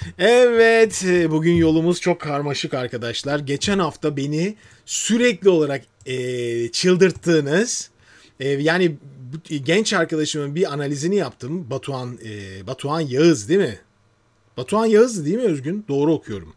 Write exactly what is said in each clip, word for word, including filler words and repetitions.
Evet, bugün yolumuz çok karmaşık arkadaşlar. Geçen hafta beni sürekli olarak e, çıldırttığınız, e, yani bu, genç arkadaşımın bir analizini yaptım. Batuhan e, Batuhan Yağız değil mi? Batuhan Yağız değil mi Özgün? Doğru okuyorum.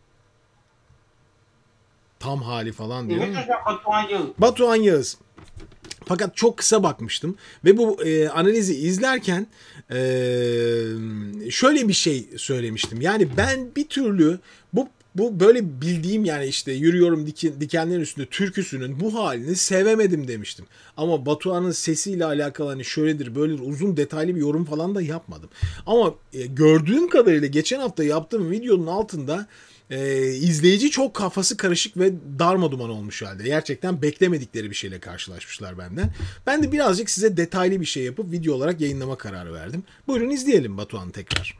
Tam hali falan diyor. Evet hocam, Batuhan Yağız. Batuhan Yağız. Fakat çok kısa bakmıştım ve bu e, analizi izlerken e, şöyle bir şey söylemiştim. Yani ben bir türlü bu bu böyle bildiğim, yani işte yürüyorum diken, dikenlerin üstünde türküsünün bu halini sevemedim demiştim. Ama Batuhan'ın sesiyle alakalı hani şöyledir böyledir uzun detaylı bir yorum falan da yapmadım. Ama e, gördüğüm kadarıyla geçen hafta yaptığım videonun altında Ee, izleyici çok kafası karışık ve darmaduman olmuş halde. Gerçekten beklemedikleri bir şeyle karşılaşmışlar benden. Ben de birazcık size detaylı bir şey yapıp video olarak yayınlama kararı verdim. Buyurun izleyelim Batuhan tekrar.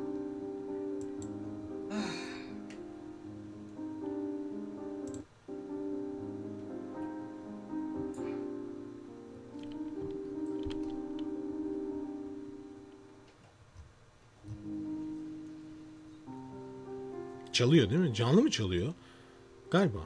Çalıyor değil mi? Canlı mı çalıyor? Galiba.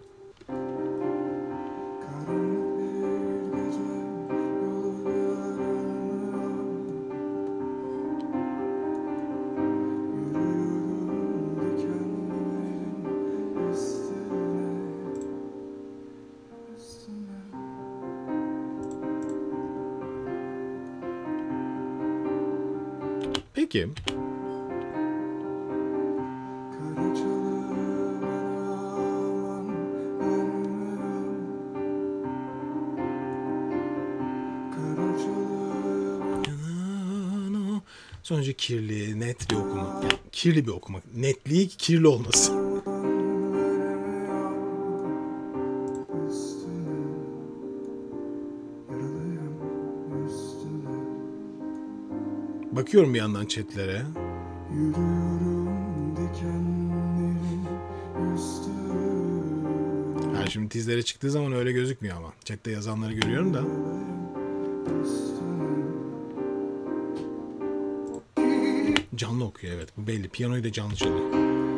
Peki. Sonucu kirli, net bir okuma. Yani kirli bir okuma. Netliği kirli olması. Bakıyorum bir yandan chatlere. Yani şimdi tizlere çıktığı zaman öyle gözükmüyor ama. Chatte yazanları görüyorum da. Canlı okuyor, evet, bu belli. Piyanoyu da canlı çalıyor.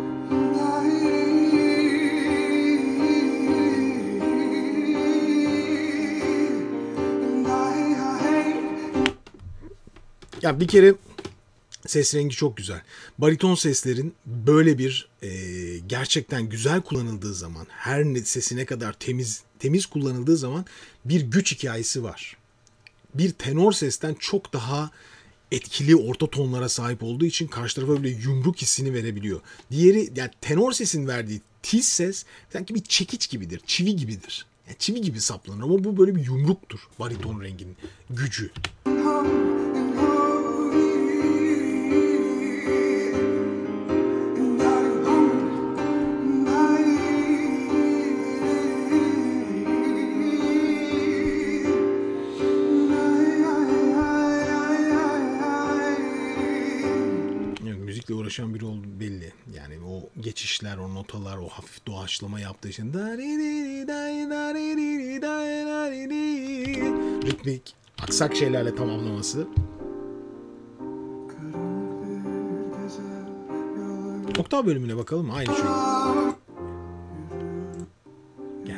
Ya bir kere ses rengi çok güzel. Bariton seslerin böyle bir e, gerçekten güzel kullanıldığı zaman, her sesi ne kadar temiz temiz kullanıldığı zaman bir güç hikayesi var. Bir tenor sesten çok daha etkili orta tonlara sahip olduğu için karşı tarafa böyle yumruk hissini verebiliyor. Diğeri, yani tenor sesin verdiği tiz ses sanki bir çekiç gibidir, çivi gibidir. Yani çivi gibi saplanır ama bu böyle bir yumruktur. Bariton renginin gücü. Müzikle uğraşan biri olduğu belli. Yani o geçişler, o notalar, o hafif doğaçlama yaptığı için ritmik, aksak şeylerle tamamlaması. Oktav bölümüne bakalım. Aynı şey. Gel.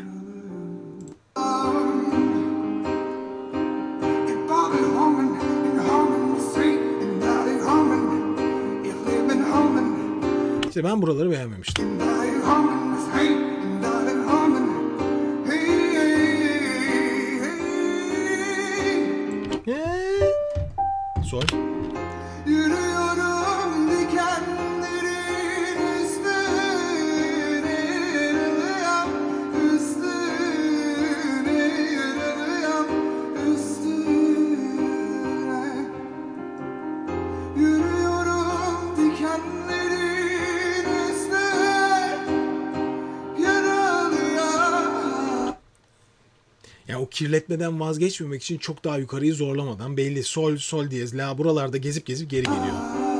İşte ben buraları beğenmemiştim. Ee, Sol. Yürüyorum dikenlerin üstüne, yürüyorum üstüne, yürüyorum üstüne. Yürüyorum dikenlerin üstüne, yaralıyorum. Yani o kirletmeden vazgeçmemek için çok daha yukarıyı zorlamadan belli. Sol, sol diyez, la buralarda gezip gezip geri geliyor.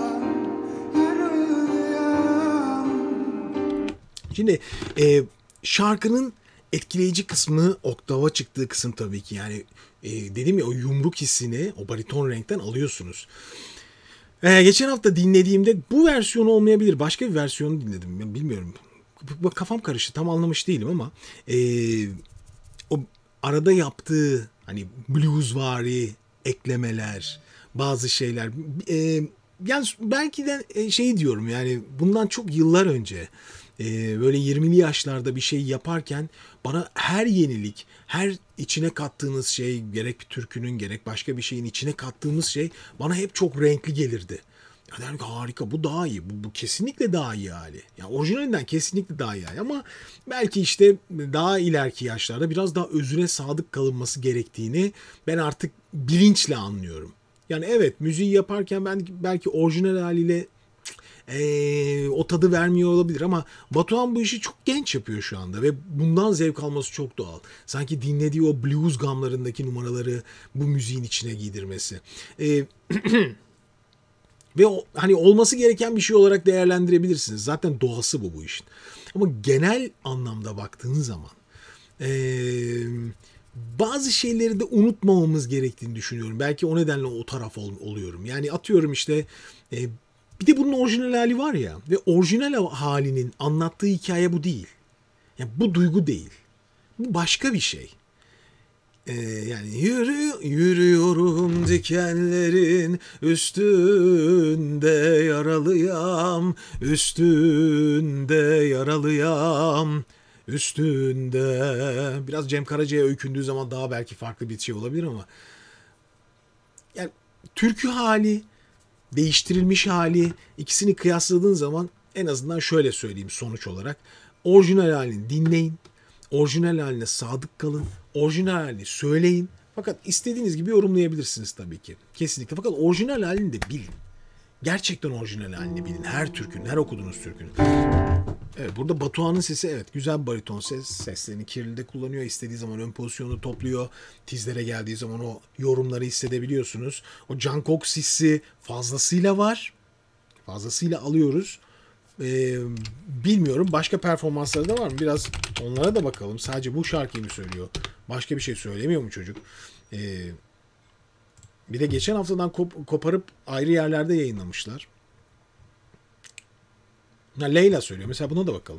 Şimdi e, şarkının etkileyici kısmı oktava çıktığı kısım tabii ki. Yani e, dedim ya, o yumruk hissini o bariton renkten alıyorsunuz. Ee, geçen hafta dinlediğimde bu versiyonu olmayabilir. Başka bir versiyonu dinledim. Ben bilmiyorum. Bak, kafam karıştı. Tam anlamış değilim ama ee, o arada yaptığı hani bluesvari eklemeler, bazı şeyler. Ee, yani belki de e, şey diyorum yani bundan çok yıllar önce e, böyle yirmili yaşlarda bir şey yaparken bana her yenilik, her içine kattığınız şey gerek bir türkünün gerek başka bir şeyin içine kattığımız şey bana hep çok renkli gelirdi. Ya derim ki harika bu daha iyi. Bu, bu kesinlikle daha iyi hali. Yani orijinalinden kesinlikle daha iyi hali. Ama belki işte daha ileriki yaşlarda biraz daha özüne sadık kalınması gerektiğini ben artık bilinçle anlıyorum. Yani evet müziği yaparken ben belki orijinal haliyle ee, o tadı vermiyor olabilir ama Batuhan bu işi çok genç yapıyor şu anda ve bundan zevk alması çok doğal. Sanki dinlediği o blues gamlarındaki numaraları bu müziğin içine giydirmesi. Ee, ve o, hani olması gereken bir şey olarak değerlendirebilirsiniz. Zaten doğası bu bu işin. Ama genel anlamda baktığın zaman ee, bazı şeyleri de unutmamamız gerektiğini düşünüyorum. Belki o nedenle o taraf ol, oluyorum. Yani atıyorum işte e, bir de bunun orijinal hali var ya ve orijinal halinin anlattığı hikaye bu değil. Yani bu duygu değil. Bu başka bir şey. Ee, yani yürü, yürüyorum dikenlerin üstünde yaralıyam, üstünde yaralıyam, üstünde. Biraz Cem Karaca'ya öykündüğü zaman daha belki farklı bir şey olabilir ama yani türkü hali, değiştirilmiş hali ikisini kıyasladığın zaman en azından şöyle söyleyeyim sonuç olarak. Orijinal halini dinleyin. Orijinal haline sadık kalın. Orijinal halini söyleyin. Fakat istediğiniz gibi yorumlayabilirsiniz tabii ki. Kesinlikle. Fakat orijinal halini de bilin. Gerçekten orijinal halini bilin. Her türkün, her okuduğunuz türkün. Evet, burada Batuhan'ın sesi evet güzel bir bariton ses. Seslerini kirli de kullanıyor. İstediği zaman ön pozisyonu topluyor. Tizlere geldiği zaman o yorumları hissedebiliyorsunuz. O Jungkook hissi fazlasıyla var. Fazlasıyla alıyoruz. Ee, bilmiyorum. Başka performansları da var mı? Biraz onlara da bakalım. Sadece bu şarkıyı mı söylüyor? Başka bir şey söylemiyor mu çocuk? Ee, bir de geçen haftadan kop- koparıp ayrı yerlerde yayınlamışlar. Ha, Leyla söylüyor. Mesela buna da bakalım.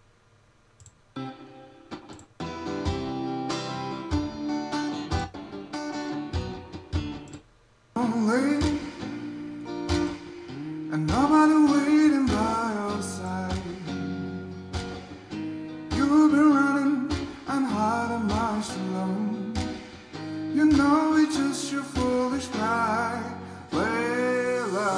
lonely, and nobody waiting by your side. You've been running and hiding miles alone. You know it's just your foolish pride. Layla,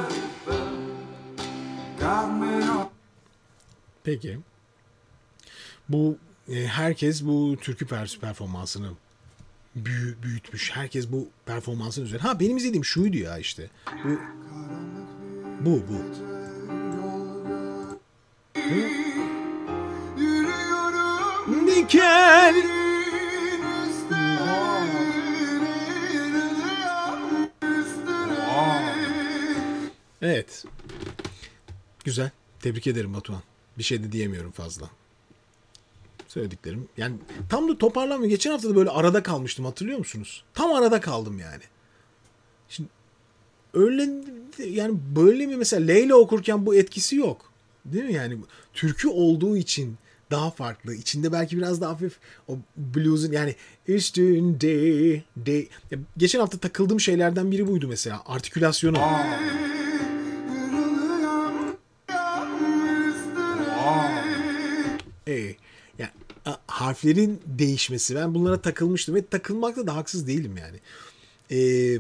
got me on. Peki. Bu e, herkes bu türkü pers- performansını büyü, büyütmüş. Herkes bu performansın üzerine. Ha benim izlediğim şuydu ya işte. Bu bu bu. Yürüyorum Diken. Evet. Güzel. Tebrik ederim Batuhan. Bir şey de diyemiyorum fazla. Söylediklerim. Yani tam da toparlanmıyor. Geçen hafta da böyle arada kalmıştım hatırlıyor musunuz? Tam arada kaldım yani. Şimdi öyle yani böyle mi mesela Leyla okurken bu etkisi yok. Değil mi yani? Türkü olduğu için daha farklı. İçinde belki biraz daha hafif o blues'un yani üstünde de. Ya geçen hafta takıldığım şeylerden biri buydu mesela. Artikülasyonu. Ee, yani a- harflerin değişmesi. Ben bunlara takılmıştım ve takılmakta da haksız değilim yani. Ee,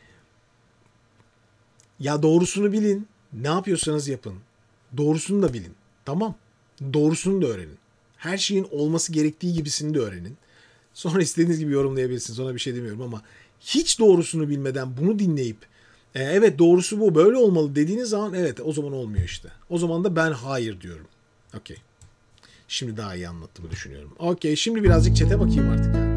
ya doğrusunu bilin. Ne yapıyorsanız yapın. Doğrusunu da bilin. Tamam. Doğrusunu da öğrenin. Her şeyin olması gerektiği gibisini de öğrenin. Sonra istediğiniz gibi yorumlayabilirsiniz. Ona bir şey demiyorum ama hiç doğrusunu bilmeden bunu dinleyip e, evet doğrusu bu böyle olmalı dediğiniz zaman evet o zaman olmuyor işte. O zaman da ben hayır diyorum. Okey. Şimdi daha iyi anlattığımı düşünüyorum. Okey şimdi birazcık çete bakayım artık ya.